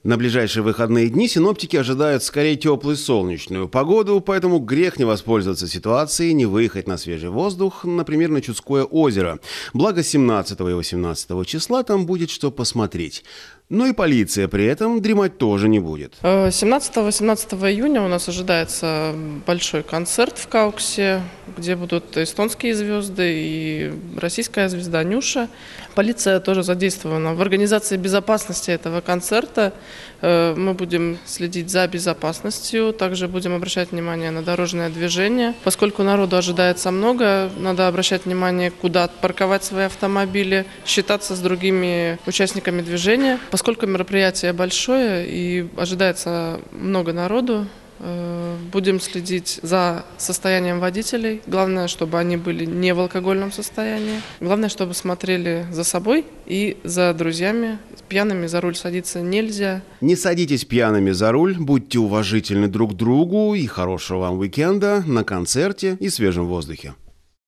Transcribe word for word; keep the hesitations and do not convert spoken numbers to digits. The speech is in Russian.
На ближайшие выходные дни синоптики ожидают скорее теплую солнечную погоду, поэтому грех не воспользоваться ситуацией, не выехать на свежий воздух, например, на Чудское озеро. Благо семнадцатого и восемнадцатого числа там будет что посмотреть. Но и полиция при этом дремать тоже не будет. семнадцатого-восемнадцатого июня у нас ожидается большой концерт в Кауксе, где будут эстонские звезды и российская звезда Нюша. Полиция тоже задействована в организации безопасности этого концерта. Мы будем следить за безопасностью, также будем обращать внимание на дорожное движение. Поскольку народу ожидается много, надо обращать внимание, куда парковать свои автомобили, считаться с другими участниками движения. Поскольку мероприятие большое и ожидается много народу, будем следить за состоянием водителей. Главное, чтобы они были не в алкогольном состоянии. Главное, чтобы смотрели за собой и за друзьями. Пьяными за руль садиться нельзя. Не садитесь пьяными за руль, будьте уважительны друг к другу и хорошего вам уикенда на концерте и свежем воздухе.